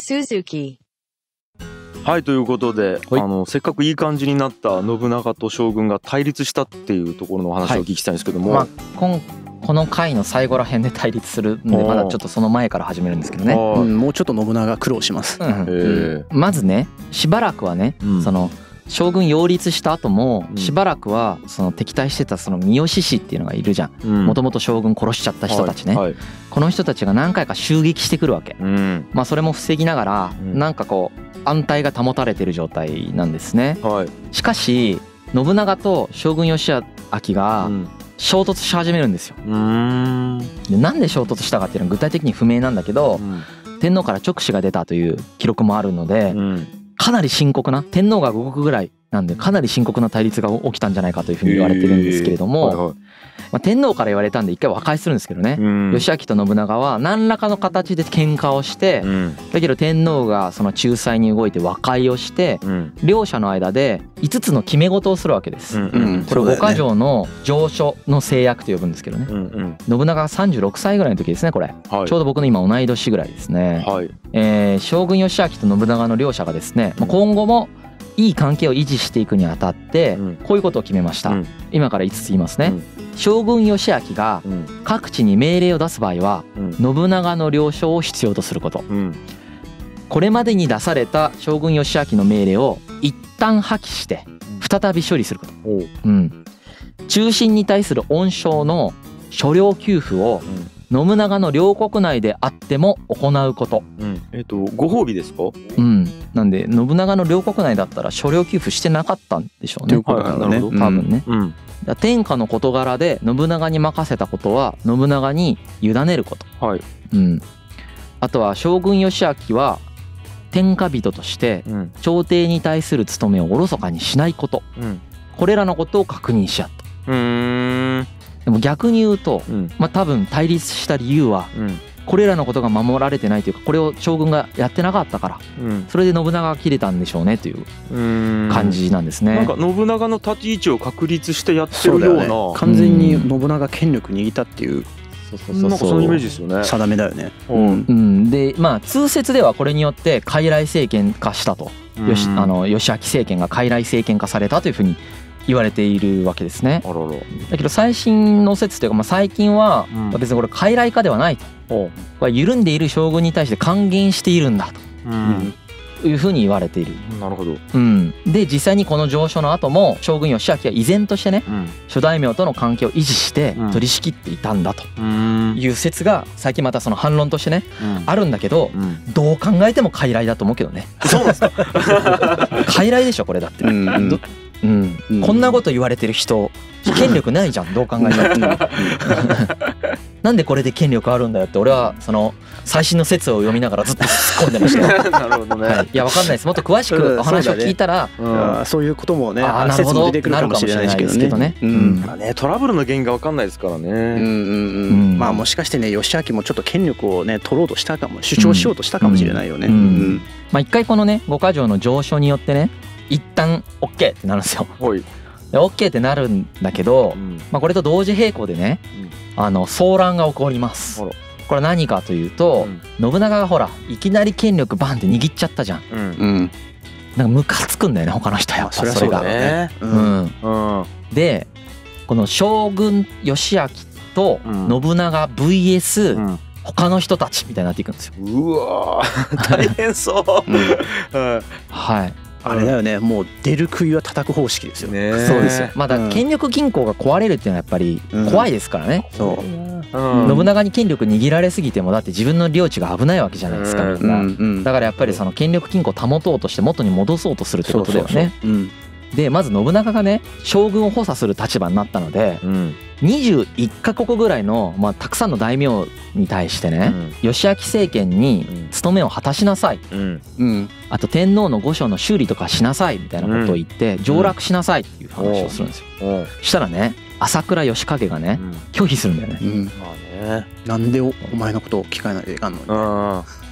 Suzuki。 はい、ということで、 はいせっかくいい感じになった信長と将軍が対立したっていうところのお話をお聞きしたいんですけども、 まあこの回の最後ら辺で対立するんで、まだちょっとその前から始めるんですけどね。 もうちょっと信長苦労します。 まずね、しばらくはね、その将軍擁立した後もしばらくはその敵対してたその三好氏っていうのがいるじゃん。もともと将軍殺しちゃった人たちね。この人たちが何回か襲撃してくるわけ。まあそれも防ぎながらなんかこう安泰が保たれてる状態なんですね。しかし信長と将軍義昭が衝突し始めるんですよ。でなんで衝突したかっていうのは具体的に不明なんだけど、天皇から直使が出たという記録もあるので、かなり深刻な、天皇が動くぐらいなんでかなり深刻な対立が起きたんじゃないかというふうに言われてるんですけれども、まあ天皇から言われたんで一回和解するんですけどね、義昭と信長は何らかの形で喧嘩をして、だけど天皇がその仲裁に動いて和解をして、両者の間で5つの決め事をするわけです。これ五箇条の上書の制約と呼ぶんですけどね、信長が36歳ぐらいの時ですねこれ、ちょうど僕の今同い年ぐらいですね。将軍義昭と信長の両者がですね、今後もいい関係を維持していくにあたってこういうことを決めました。今から5つ言いますね。将軍義昭が各地に命令を出す場合は信長の了承を必要とすること。これまでに出された将軍義昭の命令を一旦破棄して再び処理すること。忠臣に対する恩賞の所領給付を信長の領国内であっても行うこと。 ご褒美ですか？ なんで信長の領国内だったら所領給付してなかったんでしょうね。多分ね。天下の事柄で信長に任せたことは信長に委ねること。あとは将軍義昭は天下人として朝廷に対する務めをおろそかにしないこと。これらのことを確認し合った。でも逆に言うと、まあ多分対立した理由はこれらのことが守られてないというか、これを将軍がやってなかったから、それで信長が切れたんでしょうねという感じなんですね。 なんか信長の立ち位置を確立してやってるような、 完全に信長権力握ったっていう、 なんかそのイメージですよね。 定めだよね。 でまあ通説ではこれによって傀儡政権化したと、義昭政権が傀儡政権化されたというふうに言われているわけですね。だけど最新の説というか、最近は別にこれ傀儡化ではないと、これ緩んでいる将軍に対して還元しているんだというふうに言われている。 なるほど。 で実際にこの上書の後も将軍義昭は依然としてね、諸大名との関係を維持して取り仕切っていたんだという説が最近またその反論としてねあるんだけど、どう考えても傀儡だと思うけどね。そうなんですか？傀儡でしょこれだって。こんなこと言われてる人権力ないじゃん、どう考えても。なんでこれで権力あるんだよって俺はその最新の説を読みながらずっと突っ込んでましたよ。 なるほどね。 いやわかんないです。もっと詳しくお話を聞いたらそういうこともね、 説も出てくるかもしれないですけどね。 トラブルの原因がわかんないですからね。 まあもしかしてね義昭もちょっと権力をね取ろうとしたかも、主張しようとしたかもしれないよね。 まあ一回このね五箇条の上書によってね一旦 OK ってなるんですよ。で OK ってなるんだけど、まあこれと同時並行でね騒乱が起こります。これ何かというと、信長がほらいきなり権力バンって握っちゃったじゃん。なんかムカつくんだよね他の人やっぱそれが。でこの将軍義昭と信長 VS 他の人たちみたいになっていくんですよ。 うわ大変そう。 はい。 あれだよね、もう出る杭は叩く方式ですよね。 そうですよ。まだ権力均衡が壊れるっていうのはやっぱり怖いですからね。信長に権力握られすぎてもだって自分の領地が危ないわけじゃないですかみんな。だからやっぱりその権力均衡を保とうとして元に戻そうとするってことだよね。でまず信長がね将軍を補佐する立場になったので、21カ国ぐらいのたくさんの大名に対してね、義昭政権に務めを果たしなさい、あと天皇の御所の修理とかしなさいみたいなことを言って上洛しなさいっていう話をするんですよ。したらね朝倉義景がね拒否するんだよね。 なんでお前のことを聞かないでいかんのに。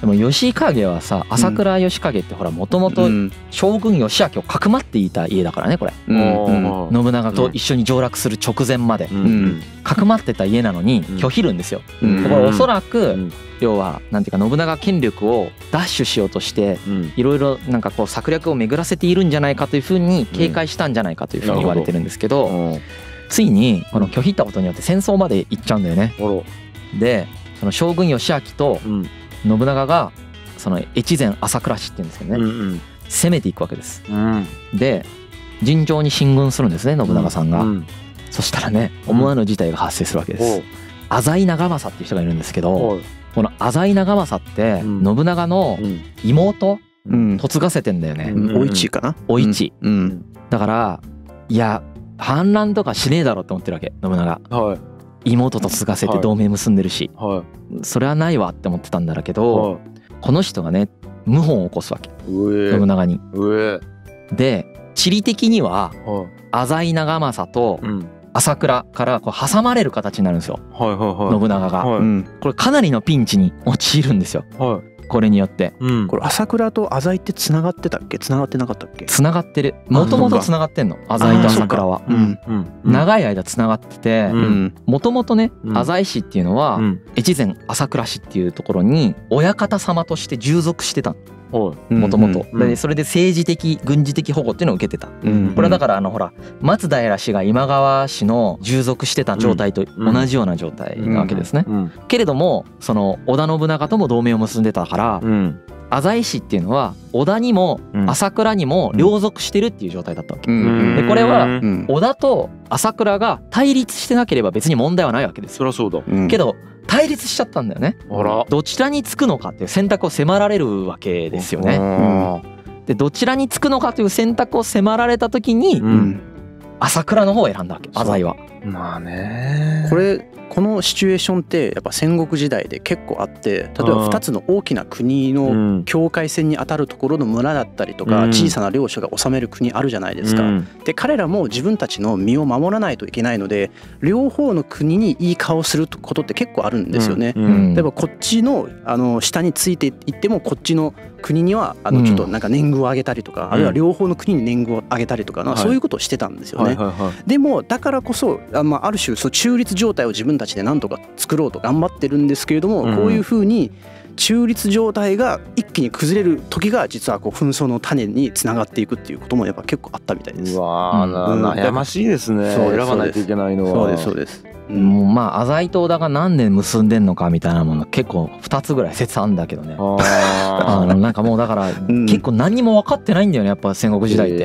でも義景はさ、朝倉義景ってほらもともと将軍義明をかくまっていた家だからねこれ。信長と一緒に上洛する直前までかくまってた家なのに拒否るんですよ。これおそらく要はなんていうか信長権力を奪取しようとしていろいろなんかこう策略を巡らせているんじゃないかというふうに警戒したんじゃないかというふうに言われてるんですけど、ついにこの拒否ったことによって戦争まで行っちゃうんだよね。でその将軍義明と信長がその越前朝倉氏っていうんですけどね、攻めていくわけです。で尋常に進軍するんですね信長さんが。そしたらね思わぬ事態が発生するわけです。浅井長政っていう人がいるんですけど、この浅井長政って信長の妹嫁がせてんだよね。 お市かな。 お市。だからいや反乱とかしねえだろって思ってるわけ信長。妹と継がせて同盟結んでるし、それはないわって思ってたんだけど、この人がね謀反を起こすわけ信長に。で地理的には浅井長政と朝倉からこう挟まれる形になるんですよ信長が。これかなりのピンチに陥るんですよこれによって。 これ朝倉と浅井ってつながってたっけ、つながってなかったっけ。 つながってる、もともとつながってんの浅井と朝倉は。長い間つながってて、もともとね浅井氏っていうのは越前朝倉氏っていうところに親方様として従属してたもともと。でそれで政治的軍事的保護っていうのを受けてた。これはだからほら松平氏が今川氏の従属してた状態と同じような状態なわけですね。けれどもその織田信長とも同盟を結んでたから浅井氏っていうのは織田にも朝倉にも両属してるっていう状態だったわけで、これは織田と朝倉が対立してなければ別に問題はないわけですよ。 そりゃそうだ。 けど対立しちゃったんだよね。どちらにつくのかっていう選択を迫られるわけですよね。でどちらにつくのかという選択を迫られた時に朝倉の方を選んだわけ浅井は。 まあねこのシチュエーションってやっぱ戦国時代で結構あって、例えば2つの大きな国の境界線に当たるところの村だったりとか小さな領主が治める国あるじゃないですか。で彼らも自分たちの身を守らないといけないので両方の国にいい顔することって結構あるんですよね。例えばこっちの下についていってもこっちの国にはちょっとなんか年貢を上げたりとか、あるいは両方の国に年貢を上げたりとか、そういうことをしてたんですよね。でもだからこそある種中立状態を自分たちで何とか作ろうと頑張ってるんですけれども、こういうふうに中立状態が一気に崩れる時が実はこう紛争の種につながっていくっていうこともやっぱ結構あったみたいです。 うわ悩ましいですね。選ばないといけないのは。 そうですそうです。 もうまあ浅井と織田が何で結んでんのかみたいなもの結構2つぐらい説あんだけどね。なんかもうだから結構何も分かってないんだよねやっぱ戦国時代って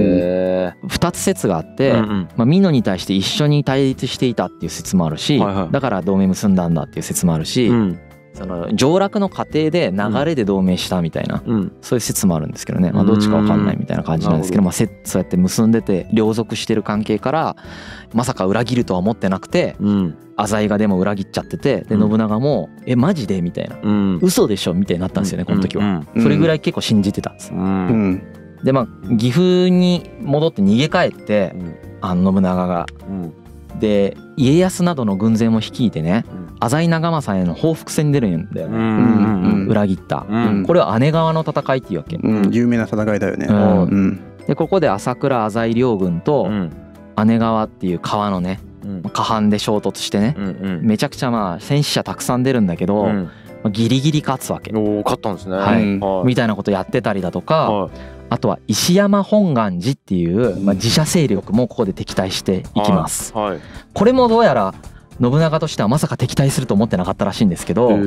。2つ説があって、美濃に対して一緒に対立していたっていう説もあるし、だから同盟結んだんだっていう説もあるし、その上洛の過程で流れで同盟したみたいな、そういう説もあるんですけどね、どっちか分かんないみたいな感じなんですけど、そうやって結んでて両属してる関係からまさか裏切るとは思ってなくて、浅井がでも裏切っちゃってて、で信長も「マジで?」みたいな「嘘でしょ?」みたいになったんですよねこの時は。それぐらい結構信じてたんです。で岐阜に戻って逃げ帰って信長が。で家康などの軍勢も率いてね浅井長政への報復戦に出るんだよね。裏切った、これは姉川の戦いっていうわけ、 有名な戦いだよね。 でここで朝倉浅井両軍と姉川っていう川のね河畔で衝突してね、めちゃくちゃ戦死者たくさん出るんだけど、ギリギリ勝つわけ。 勝ったんですね。 みたいなことやってたりだとか、あとは石山本願寺っていう自社勢力もここで敵対していきます。これもどうやら信長としてはまさか敵対すると思ってなかったらしいんですけど、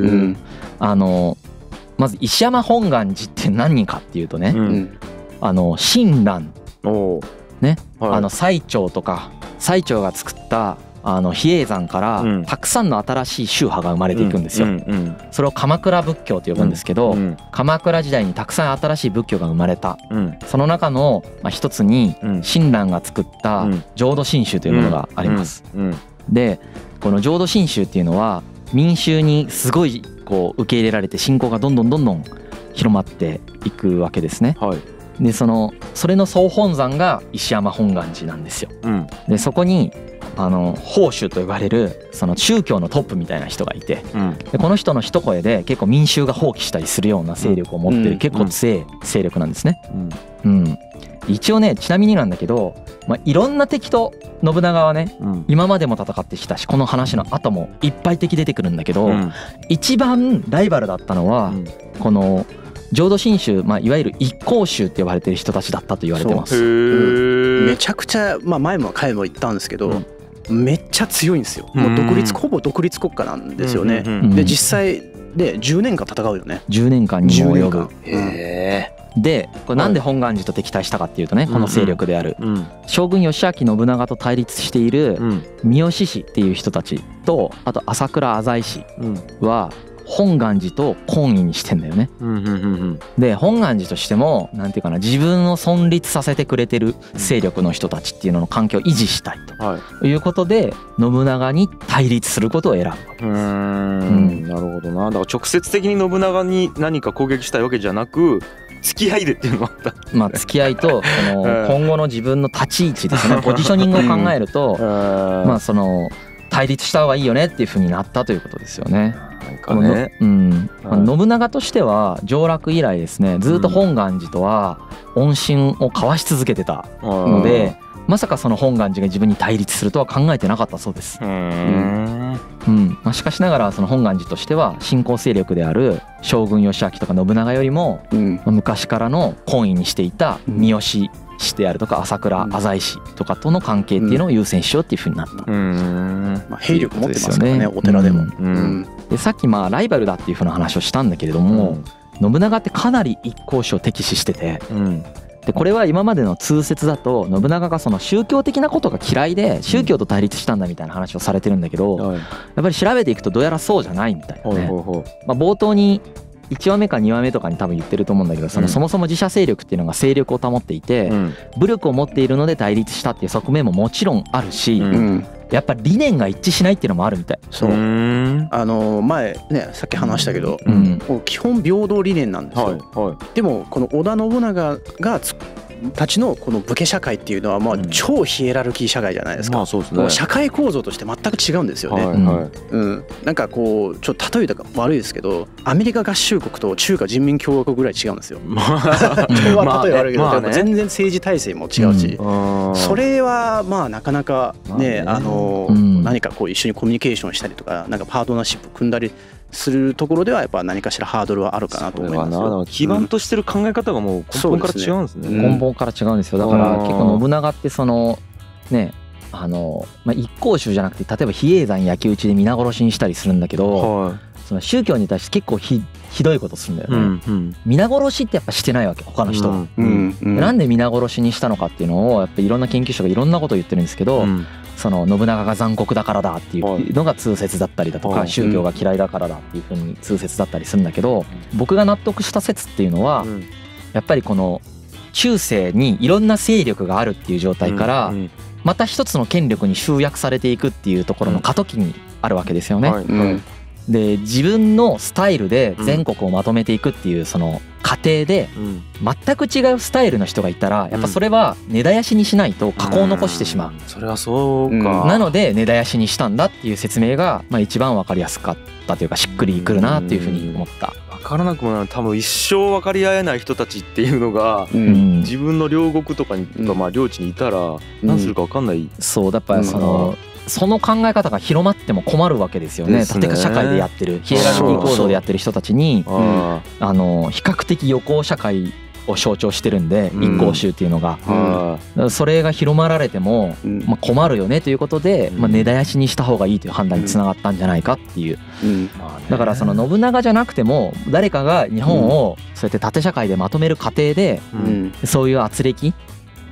まず石山本願寺って何人かっていうとね、親鸞ね、最澄とか最澄が作った比叡山からたくさんの新しい宗派が生まれていくんですよ。それを鎌倉仏教と呼ぶんですけど、鎌倉時代にたくさん新しい仏教が生まれた、その中の一つに親鸞が作った浄土真宗というものがあります。でこの浄土真宗っていうのは民衆にすごいこう受け入れられて信仰がどんどん広まっていくわけですね。 でそれの総本山が石山本願寺なんですよ。でそこに法主と呼ばれるその宗教のトップみたいな人がいて、でこの人の一声で結構民衆が放棄したりするような勢力を持ってる結構強い勢力なんですね。一応ね、ちなみになんだけど、いろんな敵と信長はね、今までも戦ってきたし、この話の後もいっぱい敵出てくるんだけど、一番ライバルだったのはこの浄土真宗、いわゆる一向宗って呼ばれてる人たちだったと言われてます。 めちゃくちゃ、前も回も言ったんですけど、めっちゃ強いんですよ。もうほぼ独立国家なんですよね。で実際で10年間戦うよね。 10年間にも及ぶ。でこれなんで本願寺と敵対したかっていうとね、この勢力である将軍義明信長と対立している三好氏っていう人たちと、あと朝倉浅井氏は本願寺と懇意にしてんだよね。で本願寺としてもなんていうかな、自分を存立させてくれてる勢力の人たちっていうのの関係を維持したいということで、信長に対立することを選ぶ。 なるほどな。だから直接的に信長に何か攻撃したいわけじゃなく、付き合いでっていうのがあった。 付き合いとその今後の自分の立ち位置ですね、ポジショニングを考えるとその対立した方がいいよねっていう風になったということですよね。信長としては上洛以来ですね、ずっと本願寺とは音信を交わし続けてたので、まさかその本願寺が自分に対立するとは考えてなかったそうです。しかしながらその本願寺としては新興勢力である将軍義明とか信長よりも昔からの懇意にしていた三好氏であるとか朝倉浅井氏とかとの関係っていうのを優先しようっていうふうになった。 兵力持ってますからね、お寺でも。 でさっきライバルだっていうふうな話をしたんだけれども、信長ってかなり一向宗を敵視してて、でこれは今までの通説だと信長がその宗教的なことが嫌いで宗教と対立したんだみたいな話をされてるんだけど、やっぱり調べていくとどうやらそうじゃないみたいなね。冒頭に1話目か2話目とかに多分言ってると思うんだけど、そもそも自社勢力っていうのが勢力を保っていて武力を持っているので対立したっていう側面ももちろんあるし、やっぱり理念が一致しないっていうのもあるみたい。 そう、前ねさっき話したけど、基本平等理念なんですよ。でもこの織田信長がたちのこの武家社会っていうのは超ヒエラルキー社会じゃないですか。社会構造として全く違うんですよね。なんかこうちょっと例えたか悪いですけど、アメリカ合衆国と中華人民共和国ぐらい違うんですよ。例え悪いけど全然政治体制も違うし、それはなかなかね何かこう一緒にコミュニケーションしたりとか、なんかパートナーシップ組んだりするところではやっぱ何かしらハードルはあるかなと思いますよ。 基盤としてる考え方がもう根本から違うんですね。 根本から違うんですよ。だから結構信長ってそのね一向宗じゃなくて、例えば比叡山焼き討ちで皆殺しにしたりするんだけど、その宗教に対して結構ひどいことするんだよね。皆殺しってやっぱしてないわけ、他の人は。なんで皆殺しにしたのかっていうのをやっぱりいろんな研究者がいろんなことを言ってるんですけど、その信長が残酷だからだっていうのが通説だったりだとか、宗教が嫌いだからだっていうふうに通説だったりするんだけど、僕が納得した説っていうのはやっぱりこの中世にいろんな勢力があるっていう状態からまた一つの権力に集約されていくっていうところの過渡期にあるわけですよね。で自分のスタイルで全国をまとめていくっていうその過程で全く違うスタイルの人がいたら、やっぱそれは根絶やしにしないと禍根を残してしまう。 それはそうか。 なので根絶やしにしたんだっていう説明が一番分かりやすかったというか、しっくりくるなっていうふうに思った。 分からなくもない。多分一生分かり合えない人たちっていうのが自分の領国とかに領地にいたら何するか分かんない。 そうだからその考え方が広まっても困るわけですよね。縦社会でやってるヒエラルキー構造でやってる人たちに比較的予行社会を象徴してるんで、一向宗っていうのがそれが広まられても困るよねということで根絶やしにした方がいいという判断につながったんじゃないかっていう。だからその信長じゃなくても誰かが日本をそうやって縦社会でまとめる過程でそういう圧力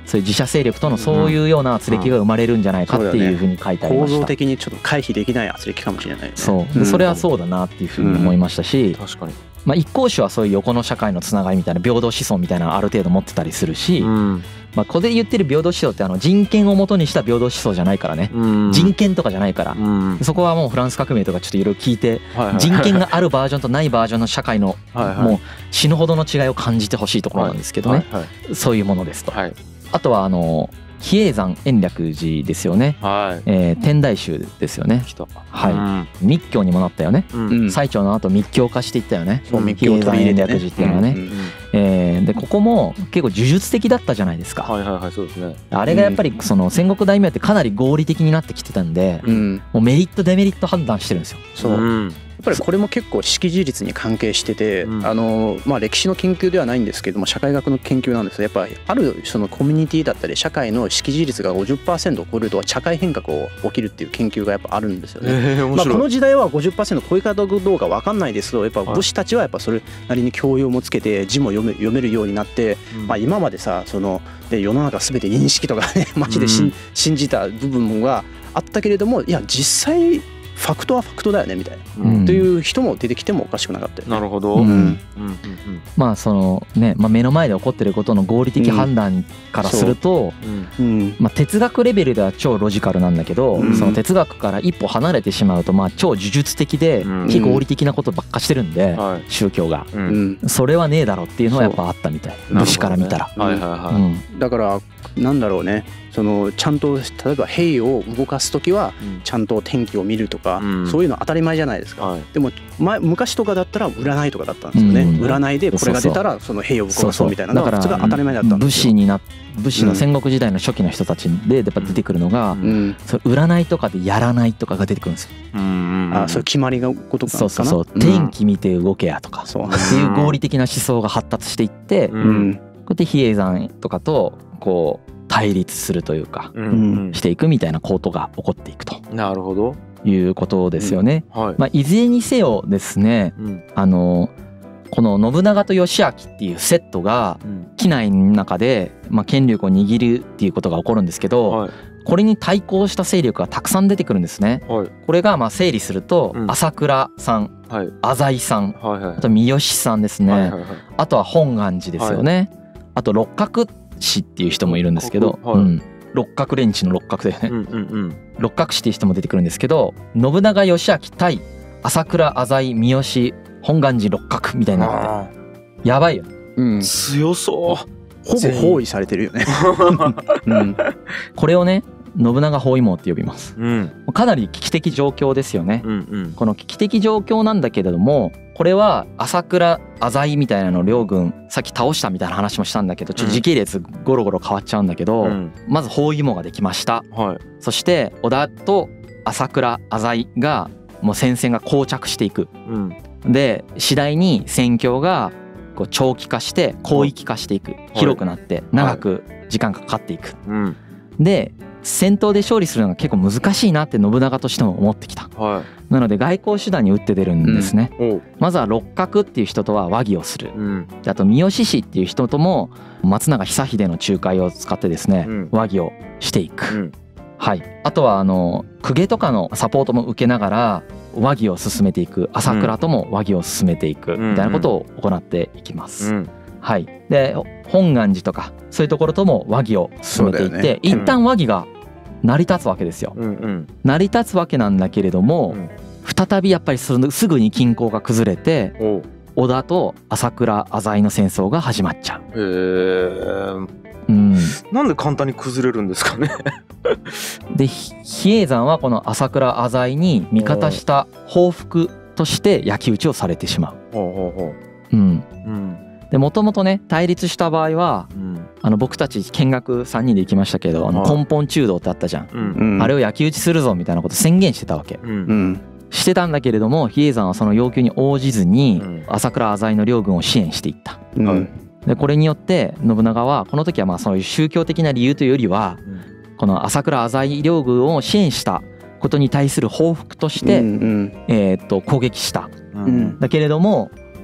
そういう自社勢力とのそういうような圧力が生まれるんじゃないかっていうふうに書いてありました。 構造的にちょっと回避できない圧力かもしれないよね。 そう、それはそうだなっていうふうに思いましたし、 確かに。 まあ一向宗はそういう横の社会のつながりみたいな平等思想みたいなのある程度持ってたりするし、まあここで言ってる平等思想って人権をもとにした平等思想じゃないからね、人権とかじゃないから、そこはもうフランス革命とかちょっといろいろ聞いて、人権があるバージョンとないバージョンの社会のもう死ぬほどの違いを感じてほしいところなんですけどね、そういうものですと。あとは比叡山延暦寺ですよね、天台宗ですよね。はい、密教にもなったよね。最澄の後密教化していったよね、比叡山延暦寺っていうのはね。でここも結構呪術的だったじゃないですか。あれがやっぱりその戦国大名ってかなり合理的になってきてたんで、もうメリットデメリット判断してるんですよ。 そうやっぱりこれも結構識字率に関係してて、まあ歴史の研究ではないんですけども社会学の研究なんですけど、やっぱあるそのコミュニティだったり社会の識字率が 50% を超えると社会変革を起きるっていう研究がやっぱあるんですよね。まあこの時代は 50% 超え方どうか分かんないですけど、やっぱ武士たちはやっぱそれなりに教養もつけて字も読めるようになって、まあ今までさそので世の中全て認識とかねマジで信じた部分があったけれども、いや実際ファクトはファクトだよねみたいな、という人も出てきてもおかしくなかったよね。 なるほど。 まあそのね、まあ、目の前で起こってることの合理的判断からすると、まあ哲学レベルでは超ロジカルなんだけど、その哲学から一歩離れてしまうとまあ超呪術的で非合理的なことばっかしてるんで、宗教がそれはねえだろっていうのはやっぱあったみたい、武士から見たら。 だからなんだろうね、そのちゃんと例えば兵を動かす時はちゃんと天気を見るとか、そういうの当たり前じゃないですか。でも昔とかだったら占いとかだったんですよね。占いでこれが出たらその兵を動かそうみたいなのが普通が当たり前だったんですよ。 武士の戦国時代の初期の人たちでやっぱ出てくるのが、占いとかでやらないとかが出てくるんですよ。 そういう決まりがことかな。 そう天気見て動けやとかっていう合理的な思想が発達していって、こうやって比叡山とかとこう対立するというかしていくみたいなことが起こっていくと。 なるほど。 いうことですよね。まあいずれにせよですね、この信長と義昭っていうセットが畿内の中でまあ権力を握るっていうことが起こるんですけど、これに対抗した勢力がたくさん出てくるんですね。これがまあ整理すると朝倉さん、浅井さん、あと三好さんですね、あとは本願寺ですよね、あと六角氏っていう人もいるんですけど、六角レンチの六角だよね。六角氏っていう人も出てくるんですけど、信長義昭対朝倉浅井三好本願寺六角みたいになってやばいよ。 強そう。 ほぼ包囲されてるよね。 これをね信長包囲網って呼びます。かなり危機的状況ですよね。この危機的状況なんだけれども、これは朝倉浅井みたいなの両軍さっき倒したみたいな話もしたんだけど、ちょっと時系列ゴロゴロ変わっちゃうんだけど、まず包囲網ができました。そして織田と朝倉浅井がもう戦線が膠着していく。で次第に戦況がこう長期化して広域化していく、広くなって長く時間がかかっていく。で戦闘で勝利するのが結構難しいなって信長としても思ってきた。なので外交手段に打って出るんですね。まずは六角っていう人とは和議をする。あと三好氏っていう人とも松永久秀の仲介を使ってですね、和議をしていく。はい、あとは公家とかのサポートも受けながら和議を進めていく、朝倉とも和議を進めていくみたいなことを行っていきます。はい、で本願寺とかそういうところとも和議を進めていって、一旦和議が成り立つわけですよ。成り立つわけなんだけれども、再びやっぱりすぐに均衡が崩れて織田と朝倉浅井の戦争が始まっちゃう。 なんで簡単に崩れるんですかね。 で比叡山はこの朝倉浅井に味方した報復として焼き討ちをされてしまう。でもともとね対立した場合は、僕たち見学3人で行きましたけど根本中道ってあったじゃん、あれを焼き討ちするぞみたいなこと宣言してたわけ、してたんだけれども比叡山はその要求に応じずに朝倉浅井の両軍を支援していった。でこれによって信長はこの時はまあそういう宗教的な理由というよりは、この朝倉浅井両軍を支援したことに対する報復として攻撃した。だけれども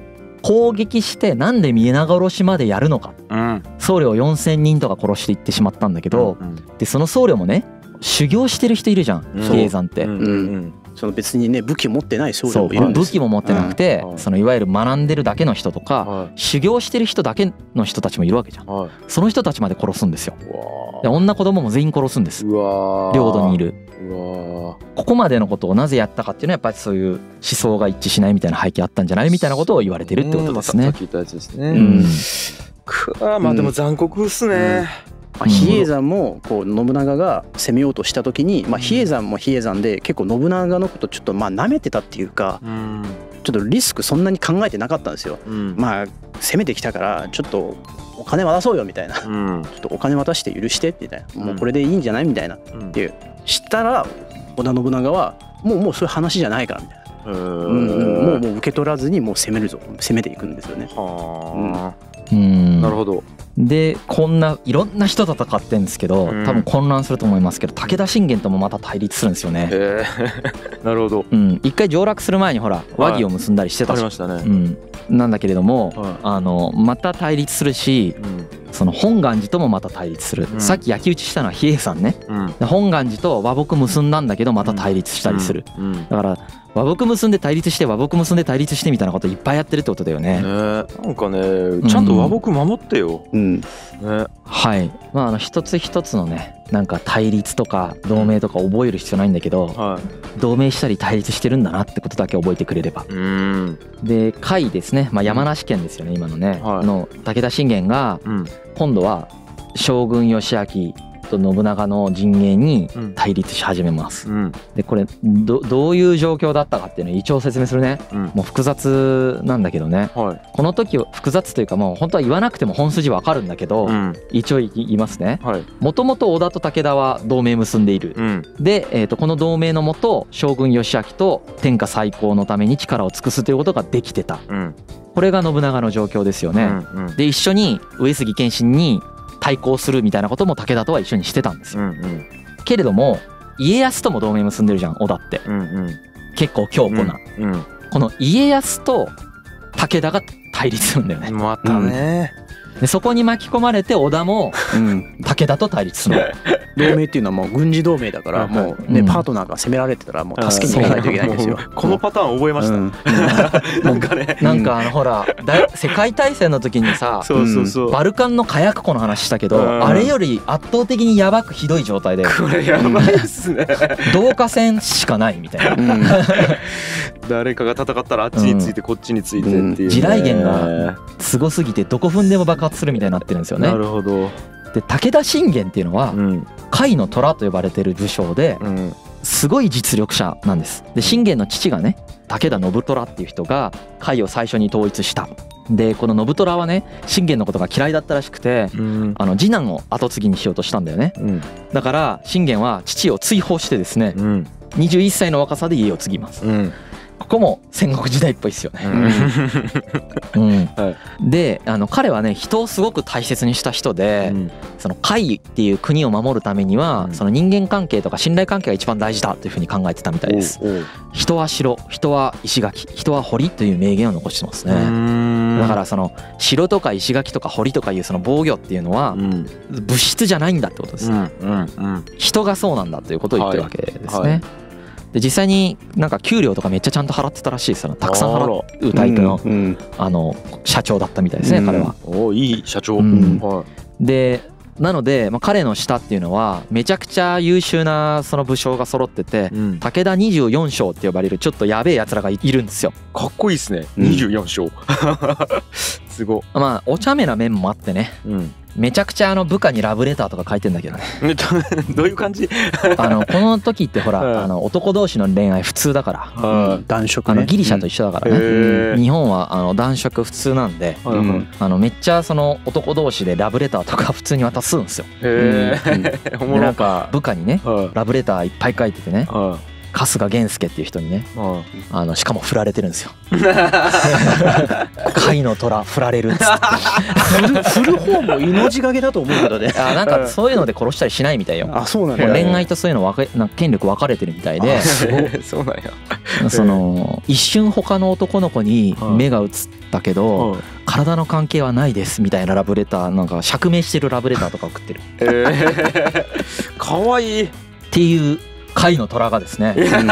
攻撃してなんで家長殺しまでやるのか、僧侶を4,000人とか殺していってしまったんだけど、でその僧侶もね修行してる人いるじゃん、比叡山って。 その別にね武器持ってない僧侶もいるんですよ。 武器も持ってなくて、そのいわゆる学んでるだけの人とか、修行してる人だけの人たちもいるわけじゃん。その人たちまで殺すんですよ。で女子供も全員殺すんです。領土にいる。ここまでのことをなぜやったかっていうのはやっぱりそういう思想が一致しないみたいな背景あったんじゃないみたいなことを言われてるってことですね。 さっき言ったやつですね。まあでも残酷っすね。 比叡山もこう信長が攻めようとした時に、比叡山も比叡山で結構信長のことちょっと舐めてたっていうか、ちょっとリスクそんなに考えてなかったんですよ。攻めてきたからちょっとお金渡そうよみたいな、ちょっとお金渡して許してみたいな、もうこれでいいんじゃないみたいなっていう、知ったら織田信長はもうそういう話じゃないからみたいな、もう受け取らずにもう攻めていくんですよね。 なるほど。 でこんないろんな人と戦ってるんですけど、多分混乱すると思いますけど、武田信玄ともまた対立するんですよね。 なるほど。 一回上洛する前にほら和議を結んだりしてたし、なんだけれども、また対立するし、その本願寺ともまた対立する。さっき焼き討ちしたのは比叡山ね。本願寺と和睦結んだんだけどまた対立したりする。だから和睦結んで対立して和睦結んで対立してみたいなこといっぱいやってるってことだよね。 なんかねちゃんと和睦守ってよ。 はい。一つ一つのねなんか対立とか同盟とか覚える必要ないんだけど、同盟したり対立してるんだなってことだけ覚えてくれれば。で甲斐ですね、山梨県ですよね今のね、の武田信玄が今度は将軍義昭と信長の陣営に対立し始めます。でこれどういう状況だったかっていうのを一応説明するね。もう複雑なんだけどね、この時複雑というかもう本当は言わなくても本筋わかるんだけど、一応言いますね。もともと織田と武田は同盟結んでいる。で、この同盟のもと将軍義昭と天下再興のために力を尽くすということができてた。これが信長の状況ですよね。で一緒に上杉謙信に対抗するみたいなことも武田とは一緒にしてたんですよ。けれども家康とも同盟結んでるじゃん織田って。結構強固な、この家康と武田が対立するんだよね。 またね。 でそこに巻き込まれて織田も武田と対立するの。 同盟っていうのはもう軍事同盟だからもうねパートナーが攻められてたらもう助けに行かないといけないんですよ。 このパターン覚えました。なんかね。 なんかほら世界大戦の時にさバルカンの火薬庫の話したけど、あれより圧倒的にやばくひどい状態で、 これやばいですね。 導火線しかないみたいな。 誰かが戦ったらあっちについてこっちについてっていう。 地雷原がすごすぎてどこ踏んでも爆発するみたいになってるんですよね。 なるほど。 で武田信玄っていうのは甲斐の虎と呼ばれてる武将で、すごい実力者なんです。で信玄の父がね武田信虎っていう人が甲斐を最初に統一した。でこの信虎はね信玄のことが嫌いだったらしくて、次男を後継ぎにしようとしたんだよね。だから信玄は父を追放してですね、21歳の若さで家を継ぎます。ここも戦国時代っぽいですよね。で彼はね人をすごく大切にした人で、その甲斐っていう国を守るためにはその人間関係とか信頼関係が一番大事だというふうに考えてたみたいです。人は城、人は石垣、人は堀という名言を残してますね。だからその城とか石垣とか堀とかいうその防御っていうのは物質じゃないんだってことです。人がそうなんだということを言ってるわけですね。で実際になんか給料とかめっちゃちゃんと払ってたらしいですよ。たくさん払うタイプの社長だったみたいですね、彼は。 いい社長。 でなので彼の下っていうのはめちゃくちゃ優秀なその武将が揃ってて、武田24将って呼ばれるちょっとやべえやつらがいるんですよ。 かっこいいですね、24将。すご。 お茶目な面もあってね、めちゃくちゃ部下にラブレターとか書いてんだけどね。 どういう感じ？ この時ってほら男同士の恋愛普通だから、 男色ね。 ギリシャと一緒だからね。日本は男色普通なんで、めっちゃその男同士でラブレターとか普通に渡すんですよ。なんか部下にねラブレターいっぱい書いててね、 春日源助っていう人にね、しかも振られてるんですよ。甲斐の虎振られるっつって振る方も命がけだと思うけどね。 なんかそういうので殺したりしないみたいよ。 あ、そうなんだ。 恋愛とそういうのなんか権力分かれてるみたいで、 そうなんや。 その一瞬他の男の子に目が移ったけど体の関係はないですみたいなラブレター、なんか釈明してるラブレターとか送ってる。 かわいいっていう甲斐の虎がですね、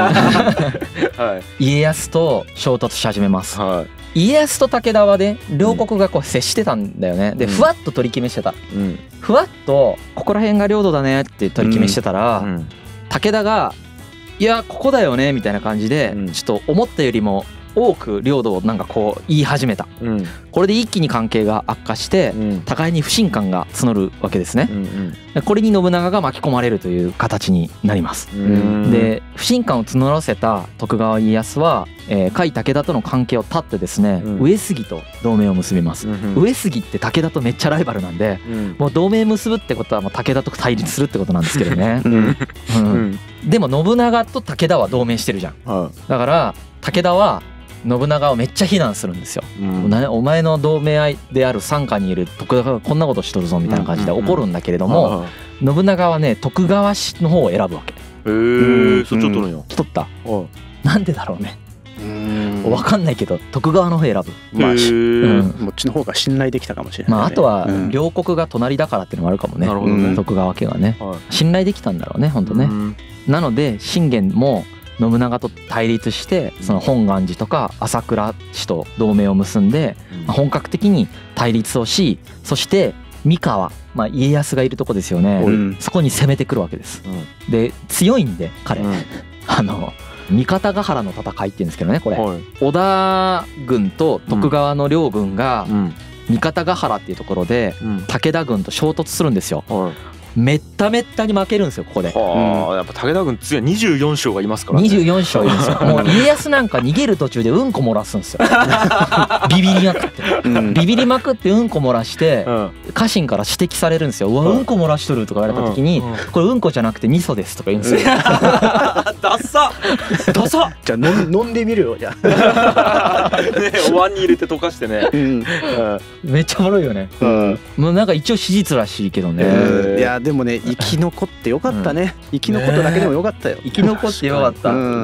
家康と衝突し始めます。家康と武田はね、両国がこう接してたんだよね。でふわっと取り決めしてた、ふわっとここら辺が領土だねって取り決めしてたら、武田がいやここだよねみたいな感じで、ちょっと思ったよりも多く領土をなんかこう言い始めた、これで一気に関係が悪化して、互いに不信感が募るわけですね、これに信長が巻き込まれるという形になります、で不信感を募らせた徳川家康は、甲斐武田との関係を断ってですね、上杉と同盟を結びます、上杉って武田とめっちゃライバルなんで、もう同盟結ぶってことはもう武田と対立するってことなんですけどね、でも信長と武田は同盟してるじゃん、だから武田は信長をめっちゃ非難するんですよ、お前の同盟である傘下にいる徳川がこんなことしとるぞみたいな感じで怒るんだけれども、信長はね徳川氏の方を選ぶわけ。 そっちを取るんよ。 取った。なんでだろうね。分かんないけど徳川の方選ぶ。 まあこっちの方が信頼できたかもしれない。 あとは両国が隣だからっていうのもあるかもね。徳川家がね信頼できたんだろうね、本当ね。なので信玄も信長と対立して、その本願寺とか朝倉氏と同盟を結んで本格的に対立をし、そして三河、家康がいるとこですよね、そこに攻めてくるわけです。で強いんで彼、三方ヶ原の戦いっていうんですけどね、これ織田軍と徳川の両軍が三方ヶ原っていうところで武田軍と衝突するんですよ。めっためったに負けるんですよ、ここで。 やっぱ武田軍強い。24将がいますからね。 24将いるんですよ。もう家康なんか逃げる途中でうんこ漏らすんですよ。ビビりまくって、ビビりまくってうんこ漏らして、家臣から指摘されるんですよ。うわ、うんこ漏らしとるとか言われた時に、これうんこじゃなくて味噌ですとか言うんですよ。 ダサダサ。 じゃあ飲んでみるよ、じゃあ。 お椀に入れて溶かしてね。 めっちゃおもろいよね。もうなんか一応史実らしいけどね。 いやでもね、生き残ってよかったね。生き残っただけでもよかったよ。 生き残ってよかった。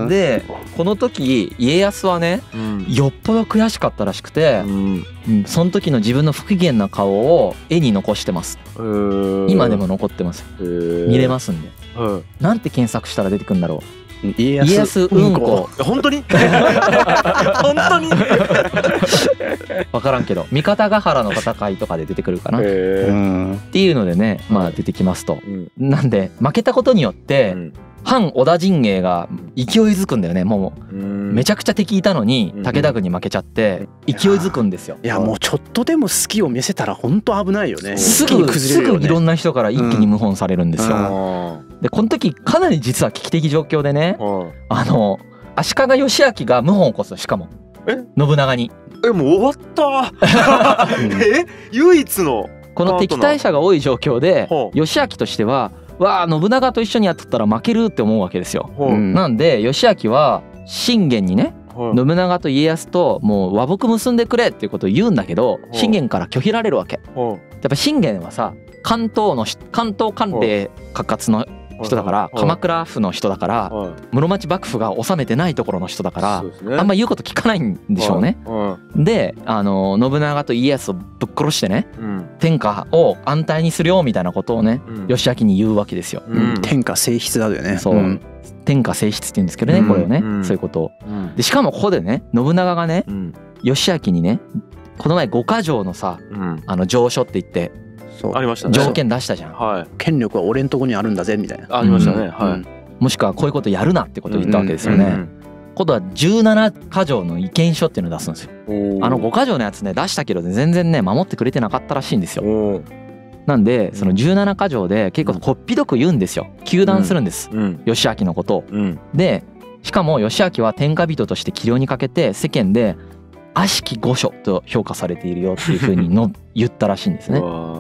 でこの時家康はね、よっぽど悔しかったらしくて、その時の自分の不機嫌な顔を絵に残してます。今でも残ってます。見れますんで。なんて検索したら出てくるんだろう。家康うんこ。 本当に本当に分からんけど三方ヶ原の戦いとかで出てくるかなっていうのでね、出てきますと。なんで負けたことによって反織田陣営が勢いづくんだよね。もうめちゃくちゃ敵いたのに武田軍に負けちゃって勢いづくんですよ。 いやもうちょっとでも好きを見せたら本当危ないよね。 すぐいろんな人から一気に謀反されるんですよ。でこの時かなり実は危機的状況でね、足利義昭が謀反を起こす。しかも信長に。 もう終わった唯一のこの敵対者が多い状況で義昭としては、わあ信長と一緒にやっとったら負けるって思うわけですよ。なんで義昭は信玄にね、信長と家康ともう和睦結んでくれっていうことを言うんだけど、信玄から拒否られるわけ。やっぱ信玄はさ、関東管領管轄の人だから、鎌倉府の人だから、室町幕府が治めてないところの人だから、あんま言うこと聞かないんでしょうね。で信長と家康をぶっ殺してね、天下を安泰にするよみたいなことをね義昭に言うわけですよ。 天下正筆だよね。 そう、天下正筆って言うんですけどね、これをね、そういうことを。でしかもここでね信長がね義昭にね、この前五箇条のさ上書って言ってありましたね、 条件出したじゃん。 権力は俺んとこにあるんだぜみたいな。 ありましたね。 もしくはこういうことやるなってことを言ったわけですよね。今度は17箇条の意見書っていうのを出すんですよ。5箇条のやつね出したけど全然ね守ってくれてなかったらしいんですよ。なんでその17箇条で結構こっぴどく言うんですよ。糾弾するんです、義昭のことを。でしかも義昭は天下人として器量に欠けて世間で悪しき御所と評価されているよっていうふうに言ったらしいんですね。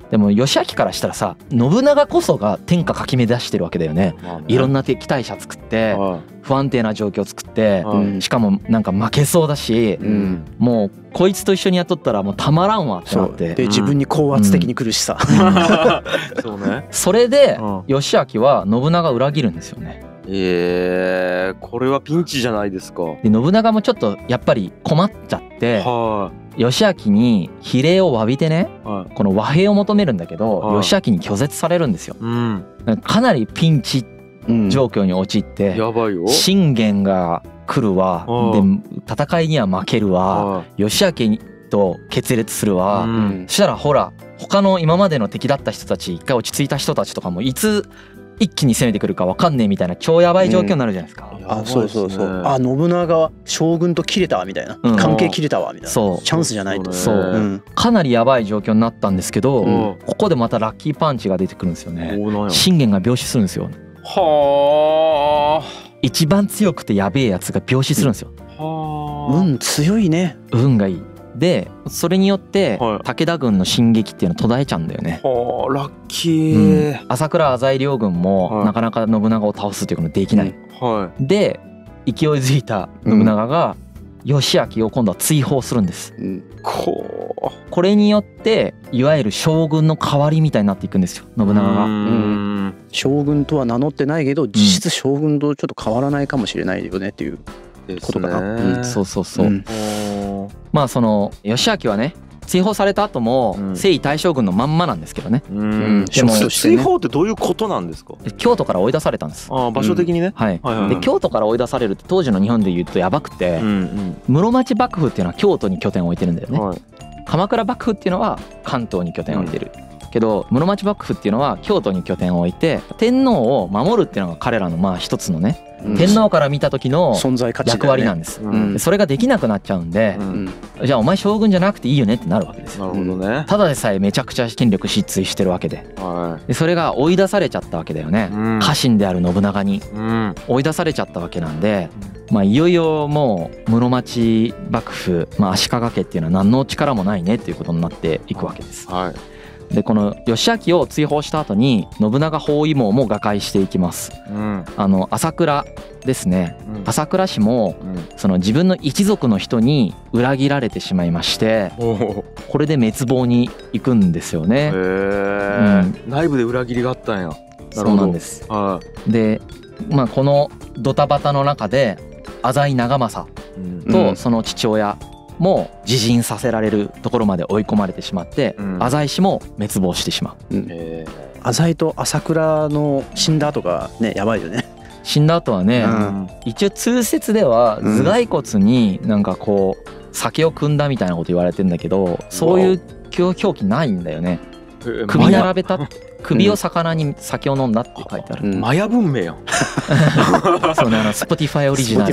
でも義明からしたらさ、信長こそが天下かき乱してるわけだよね。いろんな敵対者作って不安定な状況を作って、しかもなんか負けそうだし、もうこいつと一緒にやっとったらもうたまらんわってなって、 で自分に高圧的に来るしさ、 そうね。 それで義明は信長を裏切るんですよね。 これはピンチじゃないですか。 で信長もちょっとやっぱり困っちゃって、義明に比例を詫びてね、この和平を求めるんだけど、義明に拒絶されるんですよ。かなりピンチ状況に陥って、信玄が来るわ、で戦いには負けるわ、義明と決裂するわ、そしたらほら他の今までの敵だった人たち、一回落ち着いた人たちとかもいつ一気に攻めてくるか分かんねえみたいな超やばい状況になるじゃないですか。 そうそうそう。信長将軍と切れたわみたいな、関係切れたわみたいな、チャンスじゃないと。 そうかなりやばい状況になったんですけど、ここでまたラッキーパンチが出てくるんですよね。信玄が病死するんですよ。 はあ。 一番強くてやべえやつが病死するんですよ。 運強いね。 運がいい。でそれによって武田軍の進撃っていうの途絶えちゃうんだよね。 ラッキー。 朝倉浅井両軍もなかなか信長を倒すっていうのができない。で勢いづいた信長が義明を今度は追放するんです。これによっていわゆる将軍の代わりみたいになっていくんですよ、信長が。 将軍とは名乗ってないけど実質将軍とちょっと変わらないかもしれないよねっていうことかな。 そうそうそう。まあその義明はね追放された後も征夷大将軍のまんまなんですけどね。 でも追放ってどういうことなんですか？ 京都から追い出されたんです。 場所的にね。 で京都から追い出されるって当時の日本で言うとやばくて、室町幕府っていうのは京都に拠点を置いてるんだよね。鎌倉幕府っていうのは関東に拠点を置いてる。けど室町幕府っていうのは京都に拠点を置いて天皇を守るっていうのが彼らのまあ一つのね、天皇から見た時の役割なんです。それができなくなっちゃうんで、じゃあお前将軍じゃなくていいよねってなるわけですよ。ただでさえめちゃくちゃ権力失墜してるわけで、それが追い出されちゃったわけだよね。家臣である信長に追い出されちゃったわけなんで、まあいよいよもう室町幕府、足利家っていうのは何の力もないねっていうことになっていくわけです。でこの義明を追放した後に信長包囲網も瓦解していきます。朝倉ですね、朝倉氏もその自分の一族の人に裏切られてしまいまして、これで滅亡に行くんですよね。 内部で裏切りがあったんや。 そうなんです。でまあこのドタバタの中で浅井長政とその父親も自尽させられるところまで追い込まれてしまって、浅井氏も滅亡してしまう。 浅井と朝倉の死んだ後がねやばいよね。 死んだ後はね、一応通説では頭蓋骨になんかこう酒を汲んだみたいなこと言われてんだけど、そういう表記ないんだよね。首並べた首を魚に酒を飲んだって書いてある。 マヤ文明やん。 そうね、Spotify オリジナル。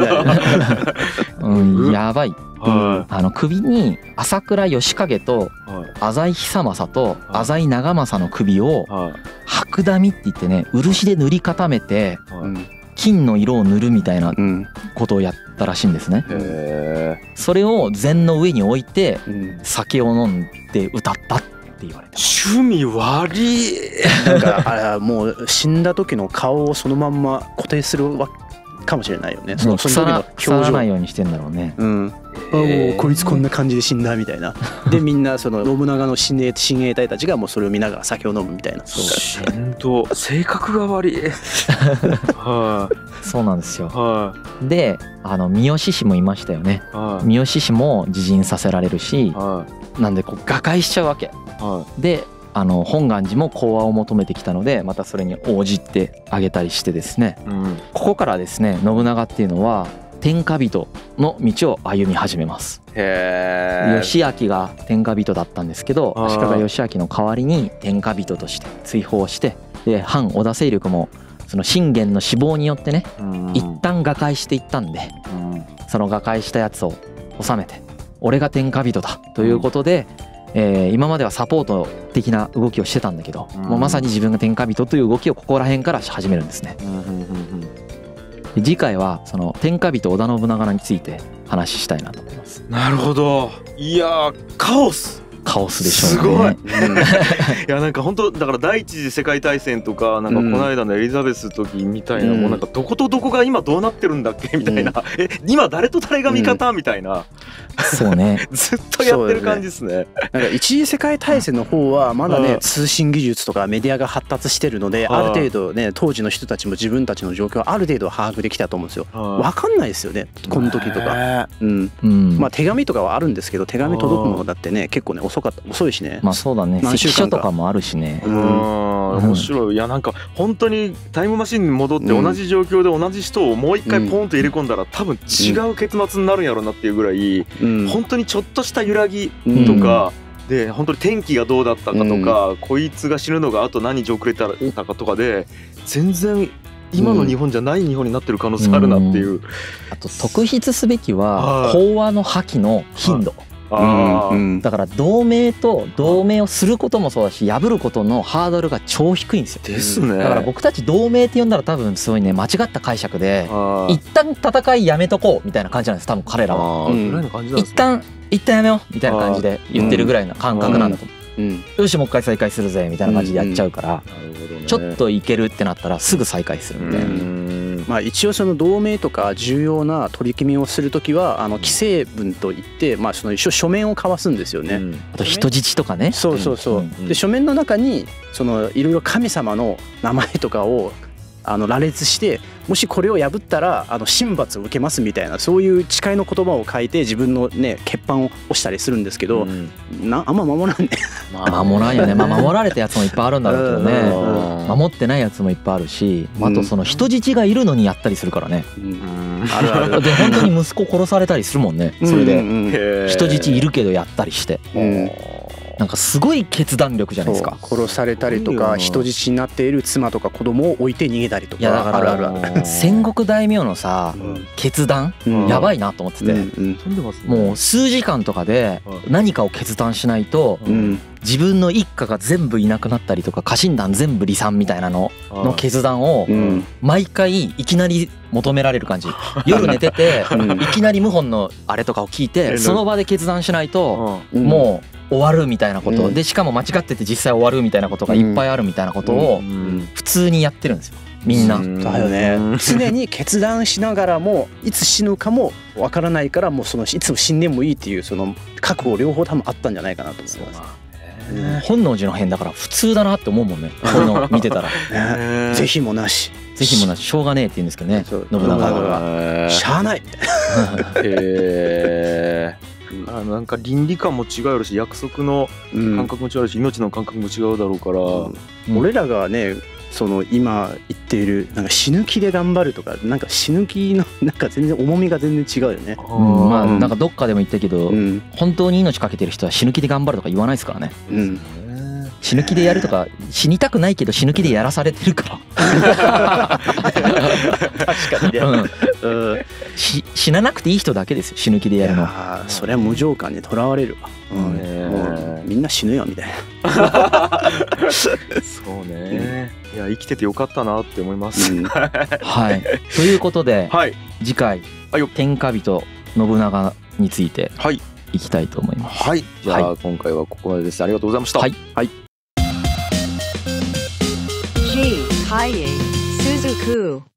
やばい。首に朝倉義景と浅井久政と浅井長政の首を白髪って言ってね、漆で塗り固めて金の色を塗るみたいなことをやったらしいんですね。それを禅の上に置いて酒を飲んで歌ったって言われて。 趣味悪い。 なんかあれもう死んだ時の顔をそのまんま固定するかもしれないよね。その時の腐らないようにしてんだろうね。 もうこいつこんな感じで死んだみたいな。でみんなその信長の親衛隊たちがもうそれを見ながら酒を飲むみたいな。 しんど。性格が悪い。 そうなんですよ。で三好氏もいましたよね。三好氏も自尽させられるし、なんでこう瓦解しちゃうわけ。で本願寺も講和を求めてきたので、またそれに応じてあげたりしてですね、ここからですね信長っていうのは天下人の道を歩み始めます。義明が天下人だったんですけど、足利義明の代わりに天下人として追放して、で反織田勢力もその信玄の死亡によってね、一旦瓦解していったんで、その瓦解したやつを収めて俺が天下人だということで、今まではサポート的な動きをしてたんだけど、もうまさに自分が天下人という動きをここら辺からし始めるんですね。次回はその天下人織田信長について話したいなと思います。 なるほど。いやカオスカオスでしょうね。 すごい。いやなんか本当だから第一次世界大戦とかなんかこの間のエリザベス時みたいな、もうなんかどことどこが今どうなってるんだっけみたいな、今誰と誰が味方みたいな、 そうね、 ずっとやってる感じですね。 なんか一次世界大戦の方はまだね通信技術とかメディアが発達してるので、ある程度ね当時の人たちも自分たちの状況はある程度把握できたと思うんですよ。分かんないですよねこの時とか。まあ手紙とかはあるんですけど、手紙届くのだってね結構ね遅いしね。 まあそうだね、関所とかもあるしね。 面白い。いやなんか本当にタイムマシンに戻って同じ状況で同じ人をもう一回ポンと入れ込んだら多分違う結末になるんやろうなっていうぐらい、本当にちょっとした揺らぎとかで本当に天気がどうだったかとか、こいつが死ぬのがあと何日遅れたかとかで全然今の日本じゃない日本になってる可能性あるなっていう。 あと特筆すべきは講和の破棄の頻度。だから同盟をすることもそうだし、破ることのハードルが超低いんですよ。 ですね。 だから僕たち同盟って呼んだら多分すごいね間違った解釈で、一旦戦いやめとこうみたいな感じなんです多分彼らは。一旦やめようみたいな感じで言ってるぐらいな感覚なんだと思う。よしもう一回再開するぜみたいな感じでやっちゃうから、ちょっといけるってなったらすぐ再開するみたいな。 まあ一応その同盟とか重要な取り決めをするときは規制文といって、まあその一応書面を交わすんですよね。 あと人質とかね。 そうそうそう。で書面の中にそのいろいろ神様の名前とかを羅列して、もしこれを破ったら神罰を受けますみたいな、そういう誓いの言葉を書いて自分のね血板を押したりするんですけど、あんま守らんね。 守らんよね。まあ守られたやつもいっぱいあるんだろうけどね。守ってないやつもいっぱいあるし、あとその人質がいるのにやったりするからね。 あるある。 で本当に息子殺されたりするもんね。それで人質いるけどやったりして。なんかすごい決断力じゃないですか。 殺されたりとか人質になっている妻とか子供を置いて逃げたりとか。 いやだから戦国大名のさ決断やばいなと思ってて、もう数時間とかで何かを決断しないと自分の一家が全部いなくなったりとか家臣団全部離散みたいなのの決断を毎回いきなり求められる感じ。夜寝てていきなり謀反のあれとかを聞いてその場で決断しないともう終わるみたいなことで、しかも間違ってて実際終わるみたいなことがいっぱいあるみたいなことを普通にやってるんですよみんな。 だよね。常に決断しながらもいつ死ぬかもわからないから、もうそのいつも死んでもいいっていうその覚悟両方多分あったんじゃないかなと思います。 本能寺の変だから普通だなって思うもんね、こういうの見てたら。 是非もなししょうがねえって言うんですけどね、信長が。 しゃあないみたいな。 なんか倫理観も違うし約束の感覚も違うし命の感覚も違うだろうから、 俺らがねその今言っているなんか死ぬ気で頑張るとか、なんか死ぬ気のなんか全然重みが全然違うよね。 まあなんかどっかでも言ったけど、本当に命かけてる人は死ぬ気で頑張るとか言わないですからね。死ぬ気でやるとか、死にたくないけど死ぬ気でやらされてるから確かにね、 死ななくていい人だけですよ死ぬ気でやるの。 それは無常感にとらわれるわ。もうみんな死ぬよみたいな。 そうね。いや生きててよかったなって思います。 はい。ということで次回天下人信長についていきたいと思います。 はい。じゃあ今回はここまでです。ありがとうございました。 はい。 G. Kaie Suzuku